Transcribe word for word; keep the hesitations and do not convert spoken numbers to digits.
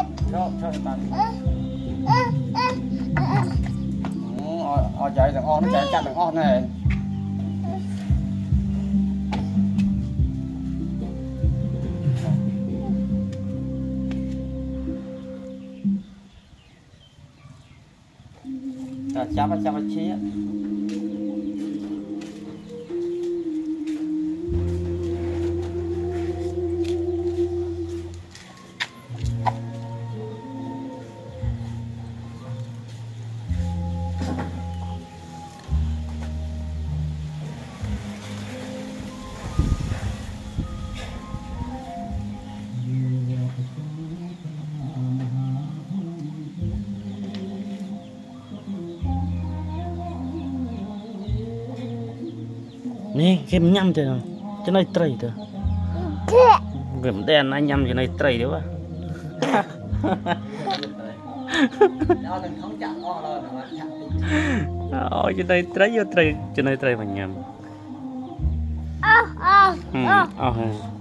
cho cho bạn ở chạy thằng on nó chạy chặt thằng on này chắp chắp chia nè kem nhâm thế nào cho này tray thôi kem đen anh nhâm cho này tray đấy quá ôi cho này tray cho tray cho này tray mà nhâm ừ, oh,